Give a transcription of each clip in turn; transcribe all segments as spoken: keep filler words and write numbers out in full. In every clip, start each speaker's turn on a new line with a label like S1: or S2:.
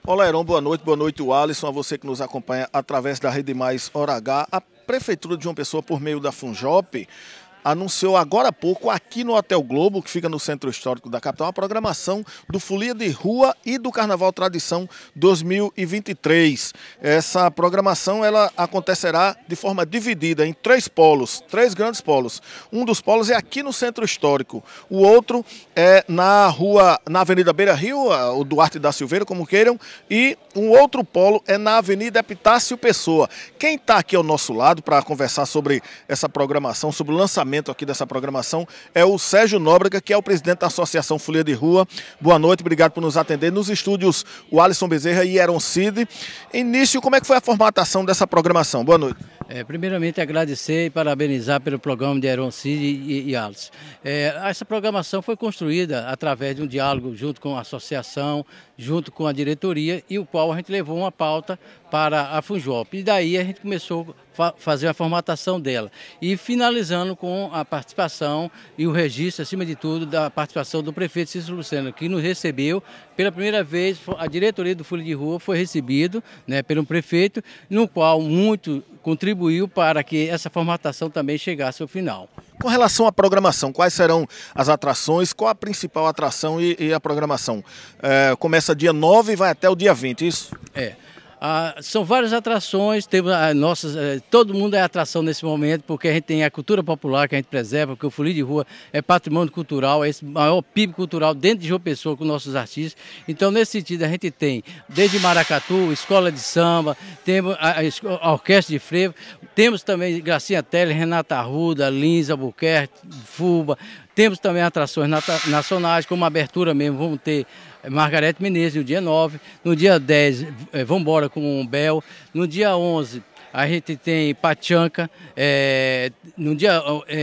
S1: Olá, Heron, boa noite, boa noite, Alisson, a você que nos acompanha através da Rede Mais Hora H. A Prefeitura de João Pessoa, por meio da Funjop, anunciou agora há pouco, aqui no Hotel Globo, que fica no Centro Histórico da capital, a programação do Folia de Rua e do Carnaval Tradição dois mil e vinte e três. Essa programação ela acontecerá de forma dividida em três polos, três grandes polos. Um dos polos é aqui no Centro Histórico, o outro é na rua, na Avenida Beira Rio, o Duarte da Silveira, como queiram, e um outro polo é na Avenida Epitácio Pessoa. Quem está aqui ao nosso lado para conversar sobre essa programação, sobre o lançamento aqui dessa programação, é o Sérgio Nóbrega, que é o presidente da Associação Folia de Rua. Boa noite, obrigado por nos atender. Nos estúdios, o Alisson Bezerra e Heron Cid. Início, como é que foi a formatação dessa programação? Boa noite.
S2: É, primeiramente, agradecer e parabenizar pelo programa de Heron Cid e, e Alisson. É, essa programação foi construída através de um diálogo junto com a associação, junto com a diretoria, e o qual a gente levou uma pauta para a Funjop. E daí a gente começou a fazer a formatação dela. E finalizando com a participação e o registro, acima de tudo, da participação do prefeito Cícero Lucena, que nos recebeu pela primeira vez. A diretoria do Folia de Rua foi recebido, né, pelo prefeito, no qual muito contribuiu para que essa formatação também chegasse ao final.
S1: Com relação à programação, quais serão as atrações, qual a principal atração e, e a programação? É, começa dia nove e vai até o dia vinte, isso?
S2: É. Ah, são várias atrações, temos a nossas, eh, todo mundo é atração nesse momento, porque a gente tem a cultura popular que a gente preserva, porque o Folia de Rua é patrimônio cultural, é esse maior P I B cultural dentro de João Pessoa com nossos artistas. Então, nesse sentido, a gente tem desde maracatu, escola de samba, temos a, a, a orquestra de frevo, temos também Gracinha Teles, Renata Arruda, Lins, Albuquerque, Fuba. Temos também atrações nacionais, como a abertura mesmo, vamos ter Margarete Menezes no dia nove, no dia dez, é, vamos embora com o Bel, no dia onze a gente tem Pachanca, é, no dia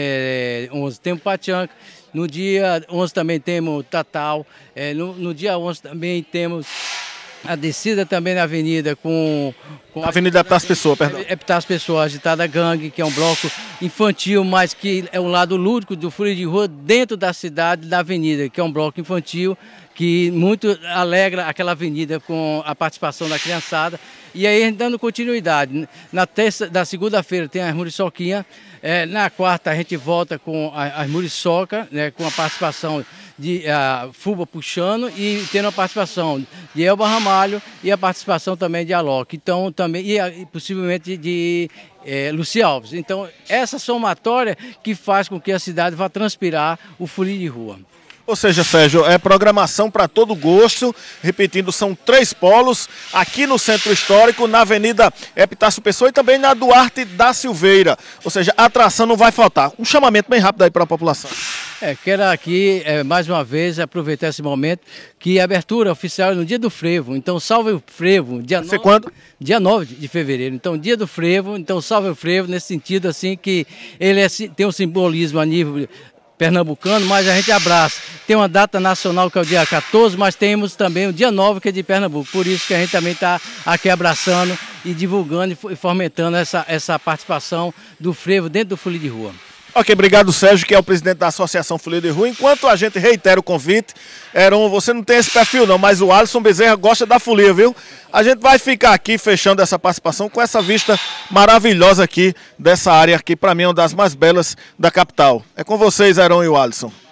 S2: é, onze temos Pachanca, no dia onze também temos Tatal, é, no, no dia onze também temos a descida também na avenida com... com
S1: a Avenida Epitácio Pessoa, perdão.
S2: Epitácio Pessoa, Agitada Gangue, que é um bloco infantil, mas que é um lado lúdico do Folia de Rua dentro da cidade, da avenida, que é um bloco infantil que muito alegra aquela avenida com a participação da criançada. E aí, dando continuidade, na terça, da segunda-feira tem as Muriçoquinha, é, na quarta a gente volta com as Muriçoca, né, com a participação de a Fuba puxando e tendo a participação de Elba Ramalho e a participação também de Alok, então também e, e possivelmente de, de é, Luci Alves. Então essa somatória que faz com que a cidade vá transpirar o Folia de Rua.
S1: Ou seja, Sérgio, é programação para todo gosto, repetindo, são três polos, aqui no Centro Histórico, na Avenida Epitácio Pessoa e também na Duarte da Silveira. Ou seja, a atração não vai faltar. Um chamamento bem rápido aí para a população.
S2: É, quero aqui, é, mais uma vez, aproveitar esse momento, que a abertura oficial é no dia do frevo, então salve o frevo. Dia
S1: Vai ser quando?
S2: Dia nove de fevereiro, então dia do frevo, então salve o frevo, nesse sentido assim que ele é, tem um simbolismo a nível pernambucano, mas a gente abraça. Tem uma data nacional que é o dia quatorze, mas temos também o dia nove que é de Pernambuco, por isso que a gente também está aqui abraçando e divulgando e fomentando essa, essa participação do frevo dentro do Folia de Rua.
S1: Ok, obrigado, Sérgio, que é o presidente da Associação Folia de Rua. Enquanto a gente reitera o convite, Heron, você não tem esse perfil não, mas o Alisson Bezerra gosta da folia, viu? A gente vai ficar aqui fechando essa participação com essa vista maravilhosa aqui dessa área, que para mim é uma das mais belas da capital. É com vocês, Heron e o Alisson.